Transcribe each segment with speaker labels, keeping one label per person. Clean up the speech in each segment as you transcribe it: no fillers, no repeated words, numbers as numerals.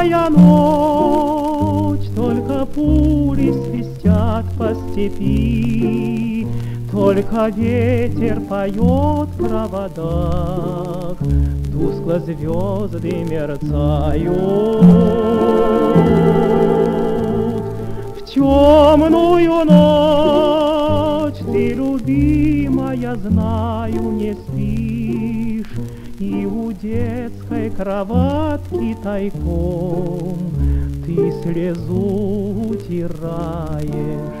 Speaker 1: темная ночь, только пули свистят по степи, только ветер поет в проводах, тускло звезды мерцают. В темную ночь ты, любимая, знаю, не спишь, и у детской кроватки тайком ты слезу утираешь.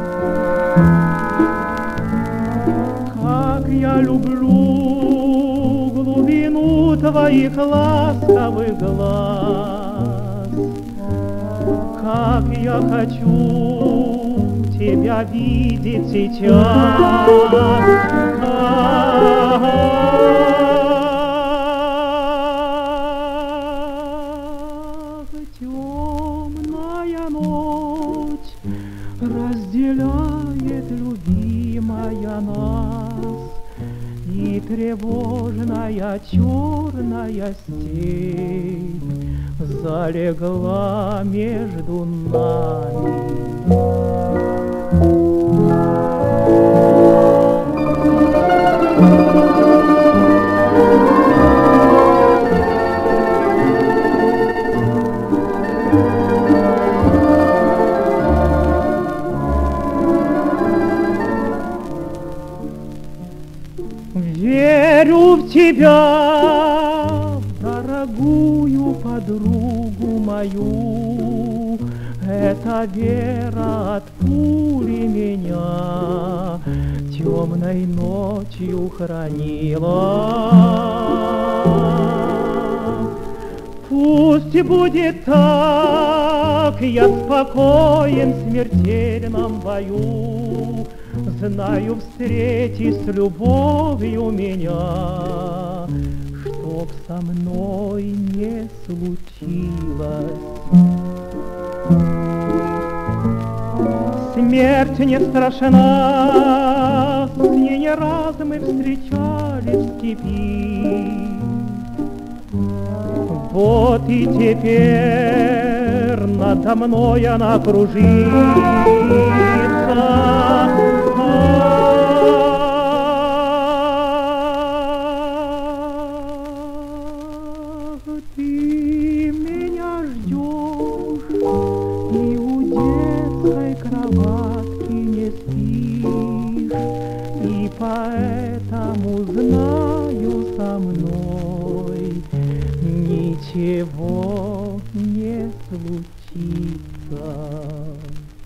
Speaker 1: Как я люблю глубину твоих ласковых глаз, как я хочу тебя видеть сейчас. Темная ночь разделяет, любимая, нас, и тревожная черная степь залегла между нами. Верю в тебя, дорогую подругу мою, эта вера от пули меня темной ночью хранила. Пусть будет так, я спокоен в смертельном бою, знаю, встретись с любовью меня, чтоб со мной не случилось. Смерть не страшна, с ней не раз мы встречались в степи. Вот и теперь надо мной она кружится. Ты меня ждешь, и у детской кроватки не спишь, и поэтому знаю, со мной ничего не случится.